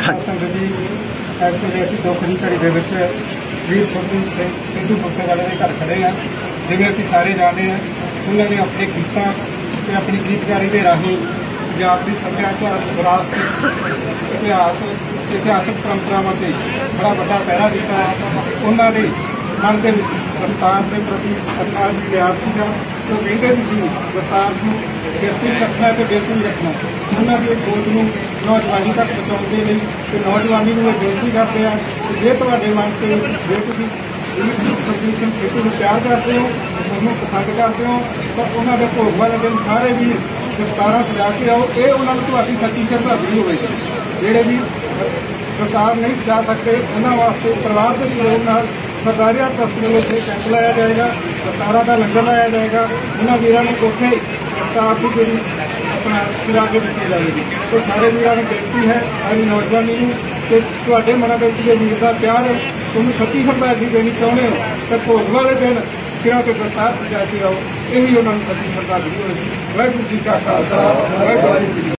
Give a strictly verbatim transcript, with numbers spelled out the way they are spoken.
संगत जी इस वे अं दुख की घड़ी के वीर सुरजीत सिंह सिद्धू मूसेवाले के घर खड़े हैं। जिवें असीं सारे जानते हैं उन्होंने अपने गीतों ते अपनी गीतकारी के राही पंजाब की सभ्याचार विरासत इतिहास इतिहासक परंपरावां ते बड़ा वड्डा पहरा दिता है। उन्होंने मन के दस्तार के प्रति असार भी प्यार सीगा। तो कहते भी सी दस्तार को सिर पर रखना तो दिल भी रखना। उन्होंने सोच को नौजवानी तक पहुँचाने लिए तो नौजवानी को बेनती करते हैं कि जे तुहाडे मन से जे तुसीं सुरजीत सिंह सिद्धू को प्यार करते हो उसको पसंद करते हो तो उन्होंने भोग वाले दिन सारे भी दस्तार सजा के आओ। ये उन्होंने तुहाडी सच्ची श्रद्धांजलि होगी। जेडे भी दस्तार नहीं सजा सकते उन्होंने वास्ते परिवार के सहयोग नाल सरदारिया ट्रस्ट वालों से कैंप लाया जाएगा, दस्तारा का लंगर लाया जाएगा। उन्होंने वीरों को उत्थे दस्तार की जी अपना सजा के दी जाएगी। तो सारे वीरों को बेनती है सारी नौजवानी कि तुहाडे मन के जो वीर का प्यार है तुहानूं सच्ची श्रद्धांजलि देनी चाहुंदे हो तो भोग वाले दिन सिरां ते दस्तार सजा के आओ। यही उन्होंने सच्ची श्रद्धांजलि होगी। वाहिगुरू जी का खालसा वाहिगुरू जी की